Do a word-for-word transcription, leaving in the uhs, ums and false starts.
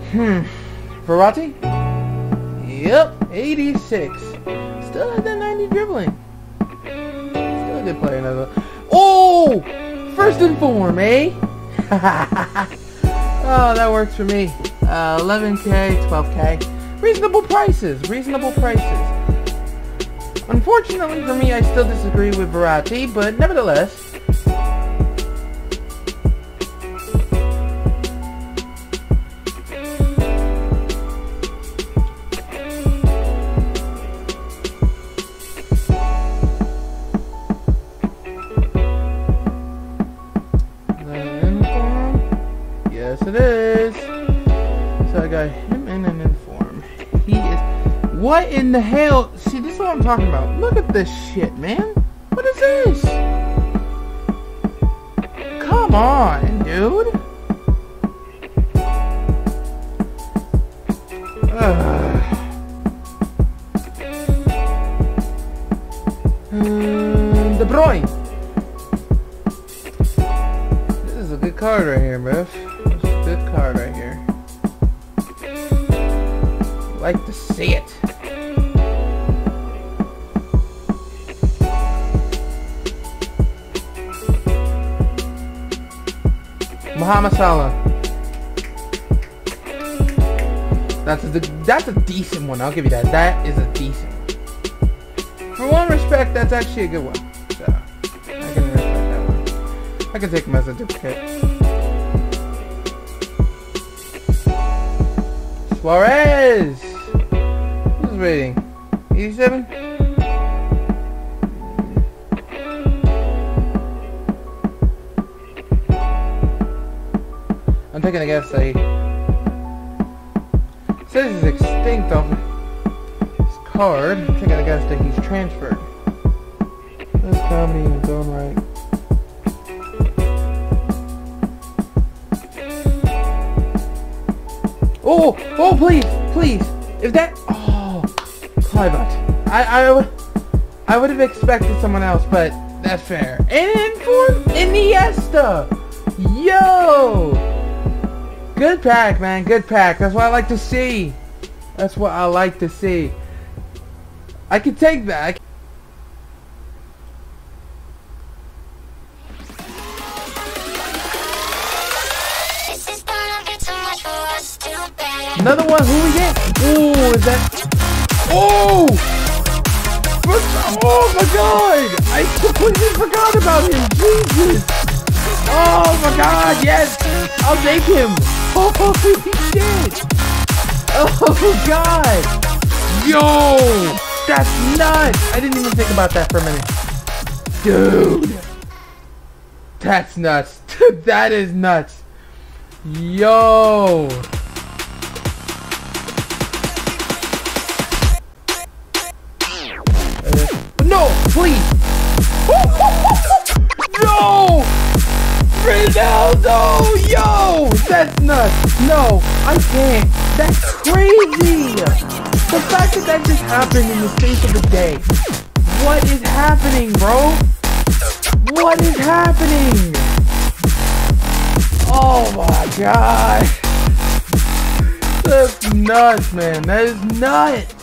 Hmm. Verratti? Yep, eighty-six. Still had that ninety dribbling. Still a good player, never. Oh! First in form, eh? Oh, that works for me. Uh, eleven K, twelve K. Reasonable prices. Reasonable prices. Unfortunately for me, I still disagree with Verratti, but nevertheless. Yes, it is. So I got him in an inform. He is. What in the hell? See, this is what I'm talking about. Look at this shit, man. What is this? Come on, dude. Ugh. Um, De Bruyne. This is a good card right here, bruh. Good card right here. Like to see it. Mohamed Salah. That's a that's a decent one. I'll give you that. That is a decent one. For one respect, that's actually a good one. So I can respect that one. I can take him as a duplicate. Suarez! Who's rating? eighty-seven? I'm taking a guess that he says he's extinct off his card. I'm taking a guess that he's transferred. That's comedy in its own right. Oh, oh, please, please. If that, oh, Kluivert. I, I would, I would have expected someone else, but that's fair. And in for Iniesta. Yo, good pack, man. Good pack. That's what I like to see. That's what I like to see. I can take that. I can Another one, who we get? Oh, is that? Oh! Oh my god! I completely forgot about him! Jesus! Oh my god, yes! I'll take him! Holy shit! Oh god! Yo! That's nuts! I didn't even think about that for a minute. Dude! That's nuts. That is nuts. Yo! No, please. No, Ronaldo, yo, that's nuts. No, I can't. That's crazy. The fact that that just happened in the space of a day. What is happening, bro? What is happening? Oh my god. That's nuts, man. That is nuts.